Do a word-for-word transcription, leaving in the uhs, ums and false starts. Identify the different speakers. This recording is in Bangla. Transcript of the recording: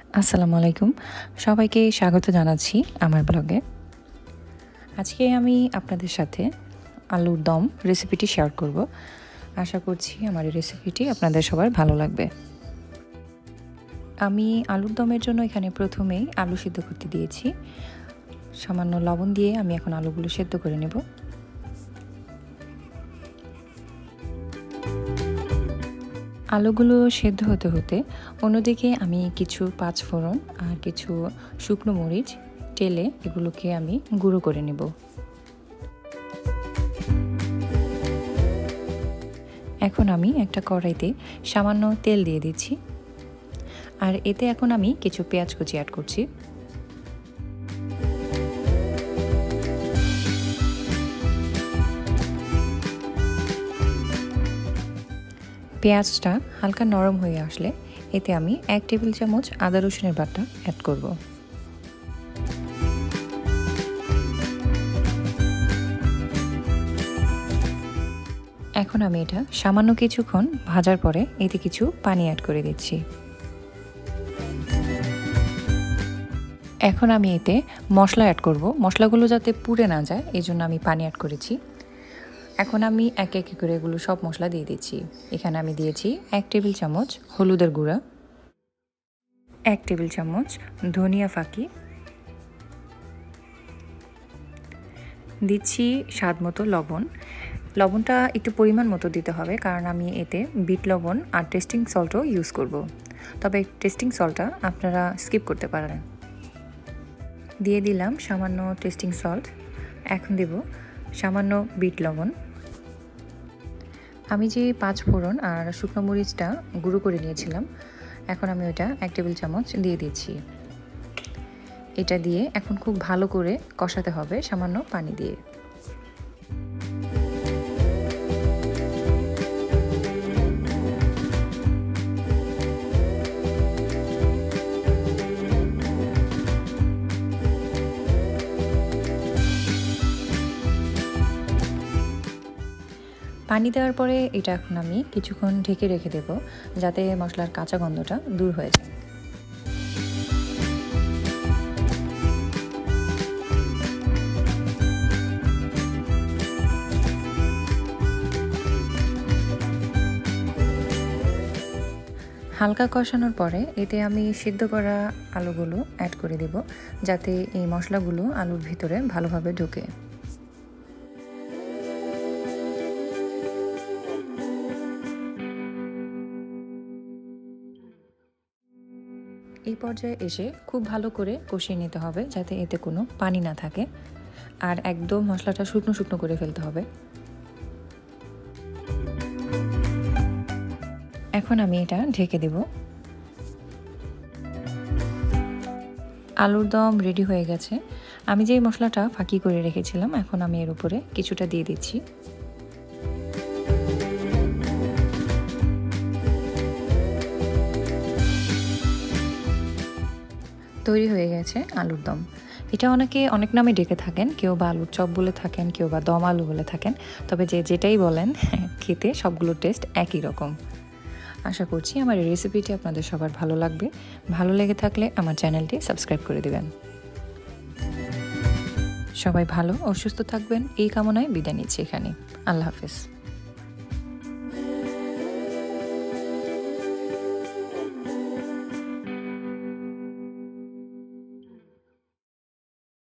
Speaker 1: আসসালামু আলাইকুম সবাইকে স্বাগত জানাচ্ছি আমার ব্লগে। আজকে আমি আপনাদের সাথে আলুর দম রেসিপিটি শেয়ার করব। আশা করছি আমার এই রেসিপিটি আপনাদের সবার ভালো লাগবে। আমি আলুর দমের জন্য এখানে প্রথমেই আলু সিদ্ধ করতে দিয়েছি। সামান্য লবণ দিয়ে আমি এখন আলুগুলো সিদ্ধ করে নেব। আলুগুলো সেদ্ধ হতে হতে অন্যদিকে আমি কিছু পাঁচ ফোড়ন আর কিছু শুকনো মরিচ টেলে এগুলোকে আমি গুঁড়ো করে নেব। এখন আমি একটা কড়াইতে সামান্য তেল দিয়ে দিচ্ছি আর এতে এখন আমি কিছু পেঁয়াজ কুচি অ্যাড করছি। পেঁয়াজটা হালকা নরম হয়ে আসলে এতে আমি এক টেবিল চামচ আদা রসুনের বাটা অ্যাড করব। এখন আমি এটা সামান্য কিছুক্ষণ ভাজার পরে এতে কিছু পানি অ্যাড করে দিচ্ছি। এখন আমি এতে মশলা অ্যাড করব। মশলাগুলো যাতে পুড়ে না যায় এই জন্য আমি পানি অ্যাড করেছি। এখন আমি এক এক করে এগুলো সব মশলা দিয়ে দিচ্ছি। এখানে আমি দিয়েছি এক টেবিল চামচ হলুদের গুঁড়া, এক টেবিল চামচ ধনিয়া ফাঁকি, দিচ্ছি স্বাদ মতো লবণ। লবণটা একটু পরিমাণ মতো দিতে হবে কারণ আমি এতে বিট লবণ আর টেস্টিং সল্টও ইউজ করব। তবে টেস্টিং সল্টটা আপনারা স্কিপ করতে পারেন। দিয়ে দিলাম সামান্য টেস্টিং সল্ট। এখন দেব সামান্য বিট লবণ। আমি যে পাঁচ ফোড়ন আর শুকনো মরিচটা গুঁড়ো করে নিয়েছিলাম এখন আমি ওটা এক টেবিল চামচ দিয়ে দিচ্ছি। এটা দিয়ে এখন খুব ভালো করে কষাতে হবে সামান্য পানি দিয়ে। পানি দেওয়ার পরে এটা এখন আমি কিছুক্ষণ ঢেকে রেখে দেব যাতে মশলার কাঁচা গন্ধটা দূর হয়ে যায়। হালকা কষানোর পরে এতে আমি সিদ্ধ করা আলুগুলো অ্যাড করে দেব যাতে এই মশলাগুলো আলুর ভিতরে ভালোভাবে ঢোকে। এই পর্যায়ে এসে খুব ভালো করে কষিয়ে নিতে হবে যাতে এতে কোনো পানি না থাকে আর একদম মশলাটা শুকনো শুকনো করে ফেলতে হবে। এখন আমি এটা ঢেকে দেব। আলুর দম রেডি হয়ে গেছে। আমি যেই মশলাটা ফাঁকি করে রেখেছিলাম এখন আমি এর উপরে কিছুটা দিয়ে দিচ্ছি। তৈরি হয়ে গেছে আলুর দম। এটা অনেকে অনেক নামে ডেকে থাকেন, কেউ বা আলুর চপ বলে থাকেন, কেউ বা দম আলু বলে থাকেন। তবে যে যেটাই বলেন খেতে সবগুলোর টেস্ট একই রকম। আশা করছি আমার এই রেসিপিটি আপনাদের সবার ভালো লাগবে। ভালো লেগে থাকলে আমার চ্যানেলটি সাবস্ক্রাইব করে দেবেন। সবাই ভালো ও সুস্থ থাকবেন এই কামনায় বিদায় নিচ্ছি এখানে। আল্লাহ হাফেজ।